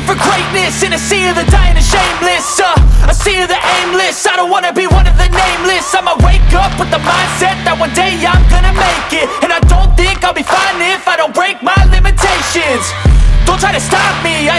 for greatness in a sea of the dying and shameless, a sea of the aimless. I don't wanna be one of the nameless. I'ma wake up with the mindset that one day I'm gonna make it, and I don't think I'll be fine if I don't break my limitations. Don't try to stop me,